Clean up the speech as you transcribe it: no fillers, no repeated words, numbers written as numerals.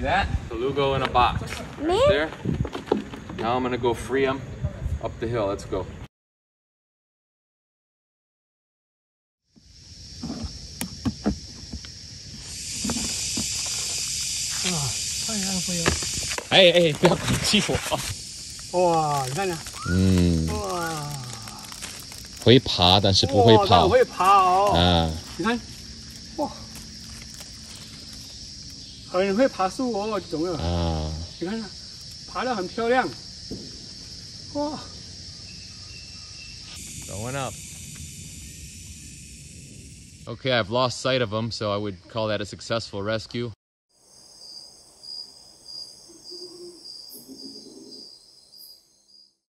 that? Colugo in a box. Right there. Now I'm gonna go free him up the hill. Let's go. Hey, 不要攻击我！ 哇，你看看，哇， 会爬，但是不会跑。 会爬哦。 啊， 你看，哇，很会爬树哦，有没有？啊，你看看，爬得很漂亮。哇 Going up. Okay, I've lost sight of him, so I would call that a successful rescue.